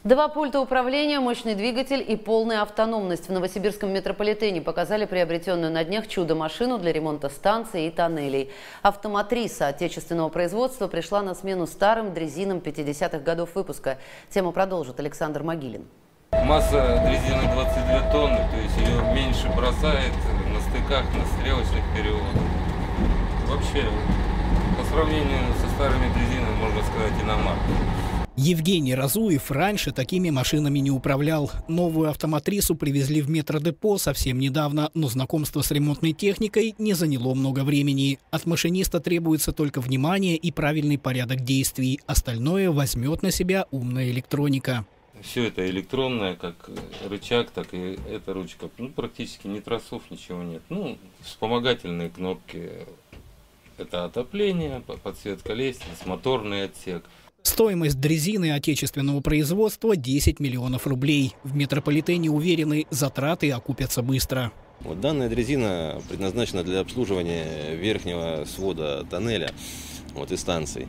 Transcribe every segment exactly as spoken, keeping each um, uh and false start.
Два пульта управления, мощный двигатель и полная автономность. В новосибирском метрополитене показали приобретенную на днях чудо-машину для ремонта станций и тоннелей. Автоматриса отечественного производства пришла на смену старым дрезинам пятидесятых годов выпуска. Тему продолжит Александр Могилин. Масса дрезины двадцать две тонны, то есть ее меньше бросает на стыках, на стрелочных переводах. Вообще, по сравнению со старыми дрезинами, можно сказать, иномарка. Евгений Разуев раньше такими машинами не управлял. Новую автоматрису привезли в метродепо совсем недавно, но знакомство с ремонтной техникой не заняло много времени. От машиниста требуется только внимание и правильный порядок действий. Остальное возьмет на себя умная электроника. Все это электронное, как рычаг, так и эта ручка. Ну, практически ни тросов, ничего нет. Ну, вспомогательные кнопки. Это отопление, подсветка лестниц, моторный отсек. Стоимость дрезины отечественного производства – десять миллионов рублей. В метрополитене уверены, затраты окупятся быстро. Вот данная дрезина предназначена для обслуживания верхнего свода тоннеля вот, и станций,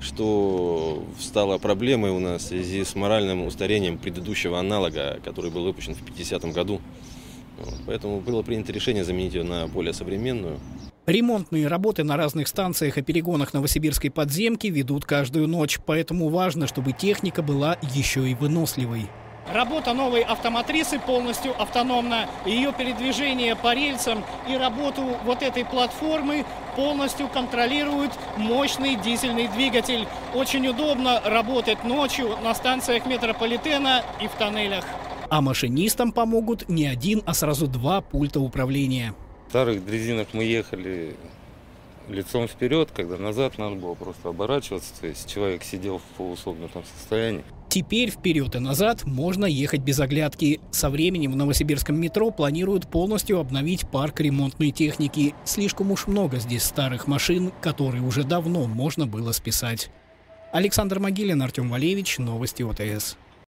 что стало проблемой у нас в связи с моральным устарением предыдущего аналога, который был выпущен в пятидесятом году. Вот, поэтому было принято решение заменить ее на более современную. Ремонтные работы на разных станциях и перегонах новосибирской подземки ведут каждую ночь, поэтому важно, чтобы техника была еще и выносливой. Работа новой автоматрисы полностью автономна. Ее передвижение по рельсам и работу вот этой платформы полностью контролирует мощный дизельный двигатель. Очень удобно работать ночью на станциях метрополитена и в тоннелях. А машинистам помогут не один, а сразу два пульта управления. В старых дрезинах мы ехали лицом вперед, когда назад надо было просто оборачиваться, то есть человек сидел в полусогнутом состоянии. Теперь вперед и назад можно ехать без оглядки. Со временем в новосибирском метро планируют полностью обновить парк ремонтной техники. Слишком уж много здесь старых машин, которые уже давно можно было списать. Александр Могилин, Артем Валевич, новости ОТС.